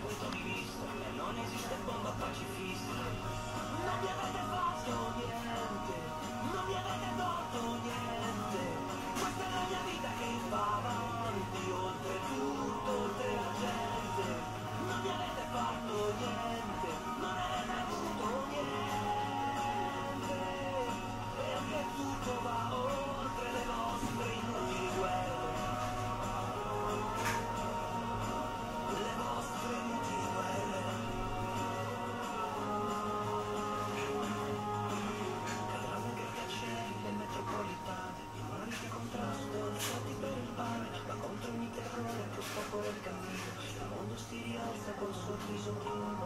punto di vista e non esiste bomba pacifista. Non mi avete fatto niente, non mi avete tolto niente. Questa è la mia vita che va avanti, oltre tutto, oltre la gente. Non mi avete fatto niente, non avete avuto niente. Perché tutto va oltre le vostre inutili guerre. Le vostre inutili guerre. Cadranno che cancelli le metropolitane, i mari di contrasto, fatti per il pane, ma contro ogni terrore che ostacola il cammino, il mondo si rialza col sorriso.